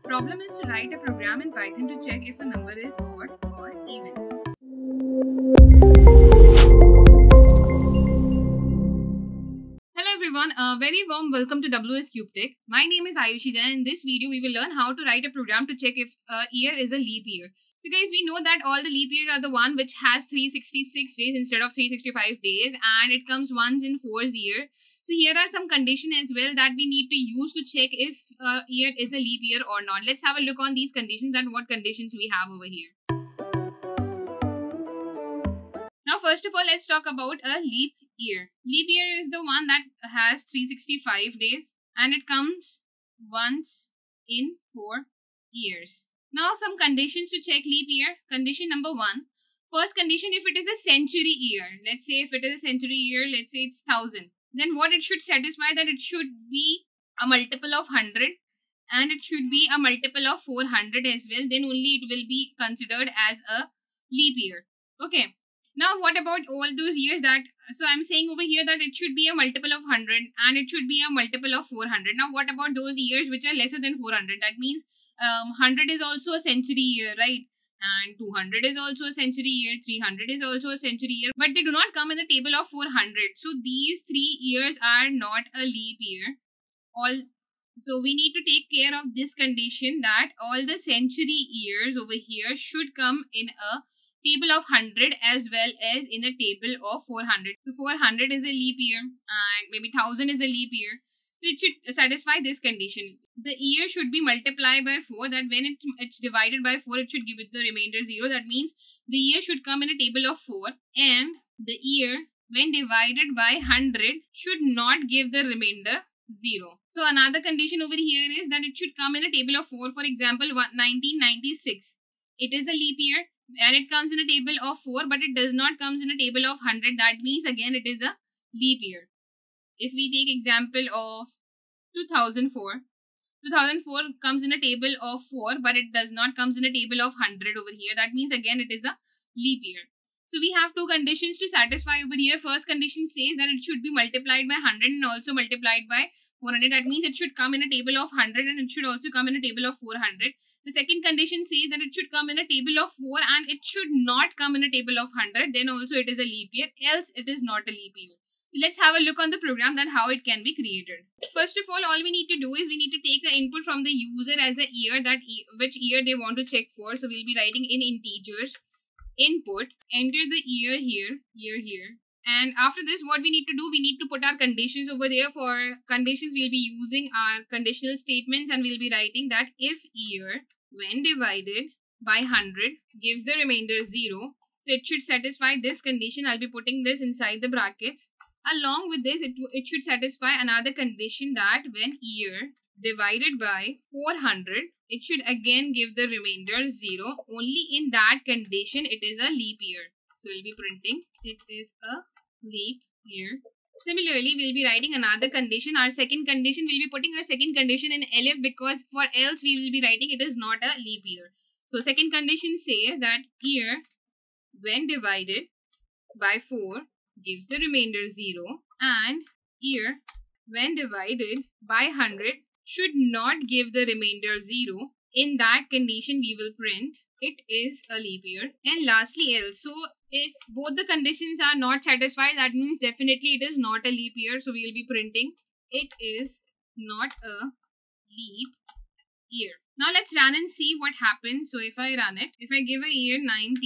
problem is to write a program in Python to check if a number is odd or even. Hello everyone, a very warm welcome to WsCube Tech. My name is Ayushi Jain. In this video, we will learn how to write a program to check if a year is a leap year. So guys, we know that all the leap years are the one which has 366 days instead of 365 days, and it comes once in 4 years. So here are some conditions as well that we need to use to check if a year is a leap year or not. Let's have a look on these conditions and what conditions we have over here. Now first of all, let's talk about a leap year. Leap year is the one that has 365 days and it comes once in 4 years. Now some conditions to check leap year. Condition number 1. First condition, if it is a century year, let's say if it is a century year, let's say it's 1000. Then what it should satisfy, that it should be a multiple of 100 and it should be a multiple of 400 as well. Then only it will be considered as a leap year. Okay. Now what about all those years that, so I'm saying over here that it should be a multiple of 100 and it should be a multiple of 400. Now what about those years which are lesser than 400? That means 100 is also a century year, right? And 200 is also a century year, 300 is also a century year, but they do not come in the table of 400. So these 3 years are not a leap year. So we need to take care of this condition that all the century years over here should come in a table of 100 as well as in a table of 400. So 400 is a leap year and maybe 1000 is a leap year. It should satisfy this condition. The year should be multiplied by 4, that when it's divided by 4, it should give it the remainder 0. That means the year should come in a table of 4 and the year when divided by 100 should not give the remainder 0. So another condition over here is that it should come in a table of 4. For example, 1996. It is a leap year and it comes in a table of 4 but it does not comes in a table of 100. That means again it is a leap year. If we take example of 2004 comes in a table of 4 but it does not comes in a table of 100 over here. That means again it is a leap year. So we have two conditions to satisfy over here. First condition says that it should be multiplied by 100 and also multiplied by 400. That means it should come in a table of 100 and it should also come in a table of 400. The second condition says that it should come in a table of 4 and it should not come in a table of 100. Then also it is a leap year, else it is not a leap year. So let's have a look on the program that how it can be created. First of all we need to do is we need to take the input from the user as a year, which year they want to check for. So we'll be writing in integers, input, enter the year here, year here. And after this, what we need to do, we need to put our conditions over there. For conditions, we'll be using our conditional statements and we'll be writing that if year when divided by 100 gives the remainder 0. So it should satisfy this condition. I'll be putting this inside the brackets. Along with this, it should satisfy another condition that when year divided by 400, it should again give the remainder 0. Only in that condition, it is a leap year. So we'll be printing it is a leap year. Similarly, we'll be writing another condition. Our second condition, we'll be putting our second condition in elif because for else we will be writing it is not a leap year. So second condition says that year when divided by 4 gives the remainder 0 and year when divided by 100 should not give the remainder 0. In that condition, we will print it is a leap year. And lastly, else. So if both the conditions are not satisfied, that means definitely it is not a leap year. So we will be printing it is not a leap year. Now let's run and see what happens. So if I run it, if I give a year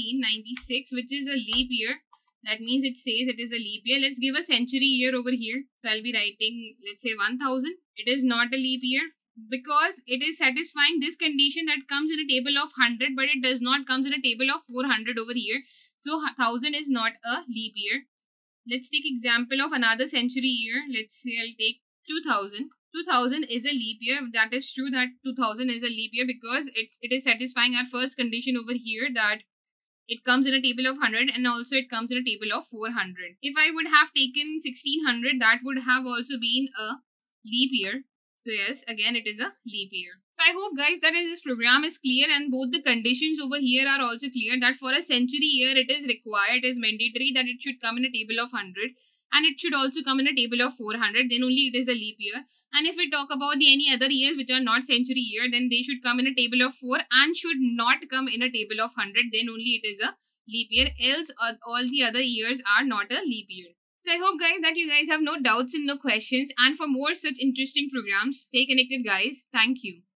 1996, which is a leap year, that means it says it is a leap year. Let's give a century year over here. So I'll be writing, let's say 1000. It is not a leap year because it is satisfying this condition that comes in a table of 100 but it does not comes in a table of 400 over here. So 1000 is not a leap year. Let's take example of another century year. Let's say I'll take 2000. 2000 is a leap year. That is true that 2000 is a leap year because it is satisfying our first condition over here that it comes in a table of 100 and also it comes in a table of 400. If I would have taken 1600, that would have also been a leap year. So yes, again it is a leap year. So I hope guys that this program is clear and both the conditions over here are also clear that for a century year it is required, it is mandatory that it should come in a table of 100 and it should also come in a table of 400, then only it is a leap year. And if we talk about any other years which are not century year, then they should come in a table of 4 and should not come in a table of 100, then only it is a leap year, else all the other years are not a leap year. So I hope guys that you guys have no doubts and no questions, and for more such interesting programs, stay connected guys. Thank you.